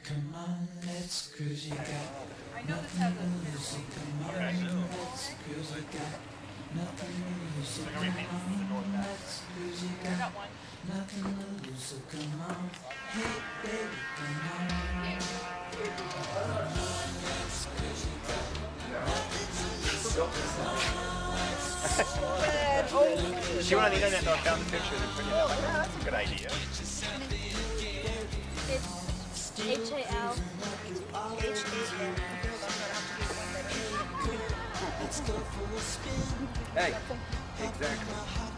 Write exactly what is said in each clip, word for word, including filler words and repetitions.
Come on, let's cruise. You got I know this has a music. Come on, let's cruise. You got nothing to lose. So come on, let's cruise. You got nothing to lose. So come on, hey baby, come on. Come on, let's cruise. You got nothing to lose. So come on, let's cruise. She went on the internet and found the picture and put it out. Like, oh, that's a good idea. It's H A L H A N. Hey, exactly.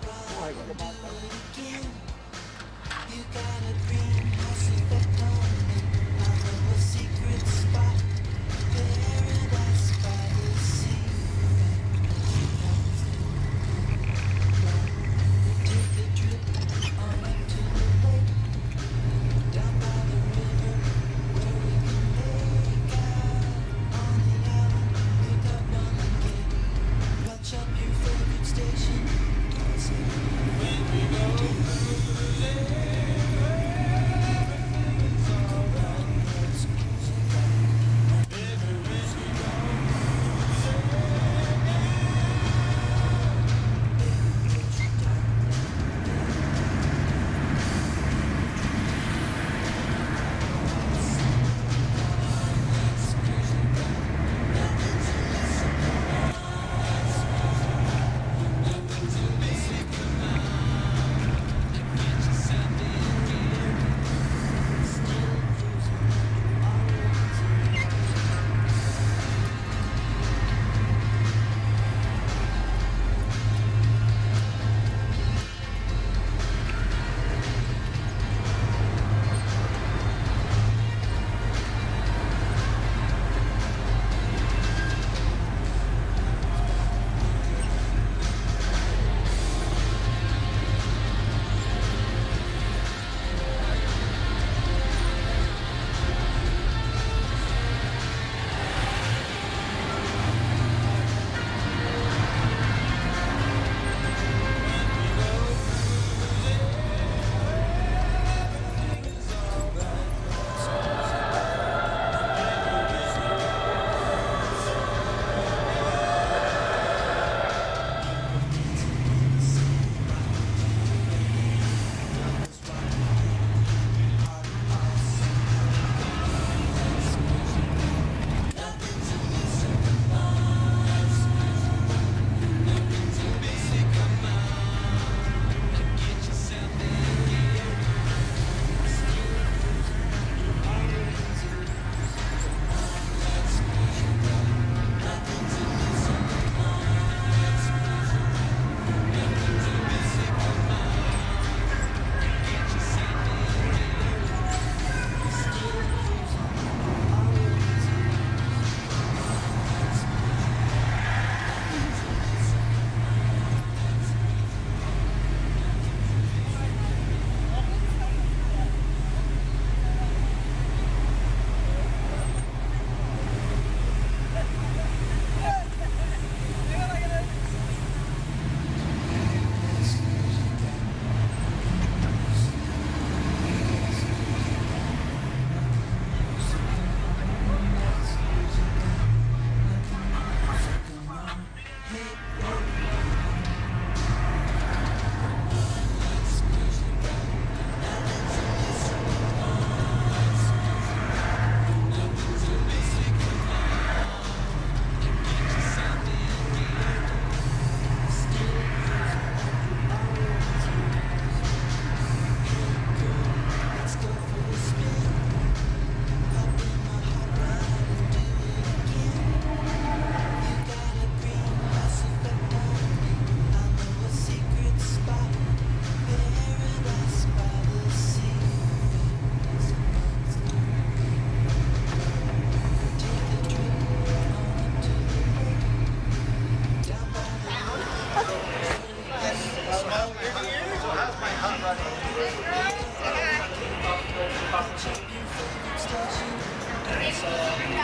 You got a dream, suspect on me. I know a secret spot, paradise by the sea. Take a trip on into the lake, down by the river, where we can make out on the island. Pick up on the gate, watch up your favorite station. When we go cruising. Thank you.